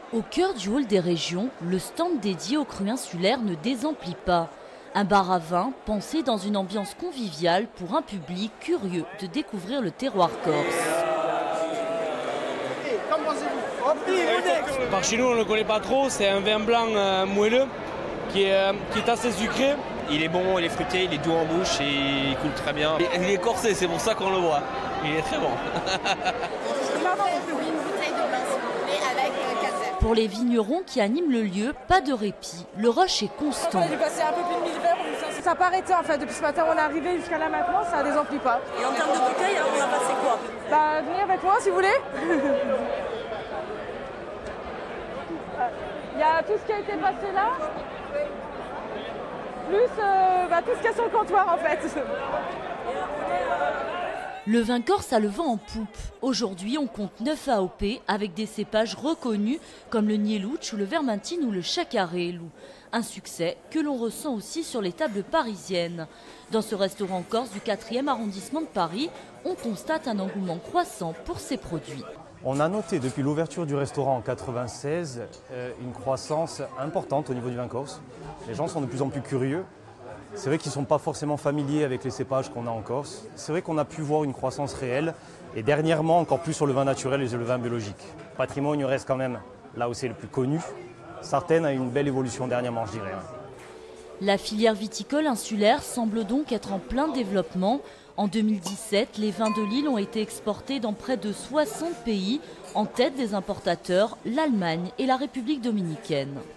Au cœur du hall des régions, le stand dédié aux crues insulaires ne désemplit pas. Un bar à vin pensé dans une ambiance conviviale pour un public curieux de découvrir le terroir corse. Par chez nous, on ne le connaît pas trop. C'est un vin blanc moelleux qui est assez sucré. Il est bon, il est fruité, il est doux en bouche et il coule très bien. Il est corsé, c'est pour ça qu'on le voit. Il est très bon. Pour les vignerons qui animent le lieu, pas de répit. Le rush est constant. J'ai passé un peu plus de 1000 verres. Ça n'a pas arrêté en fait. Depuis ce matin, on est arrivé jusqu'à là maintenant, ça ne désemplit pas. Et en termes de bouteilles, on a passé quoi? Venez avec moi si vous voulez. Il y a tout ce qui a été passé là, plus tout ce qu'il y a sur le comptoir en fait. Le vin corse a le vent en poupe. Aujourd'hui, on compte 9 AOP avec des cépages reconnus comme le Nielouch ou le Vermentine ou le Chacarello. Un succès que l'on ressent aussi sur les tables parisiennes. Dans ce restaurant corse du 4e arrondissement de Paris, on constate un engouement croissant pour ces produits. On a noté depuis l'ouverture du restaurant en 1996 une croissance importante au niveau du vin corse. Les gens sont de plus en plus curieux. C'est vrai qu'ils ne sont pas forcément familiers avec les cépages qu'on a en Corse. C'est vrai qu'on a pu voir une croissance réelle et dernièrement encore plus sur le vin naturel et le vin biologique. Patrimoine reste quand même là où c'est le plus connu. Sartène a eu une belle évolution dernièrement, je dirais. La filière viticole insulaire semble donc être en plein développement. En 2017, les vins de l'île ont été exportés dans près de 60 pays, en tête des importateurs, l'Allemagne et la République dominicaine.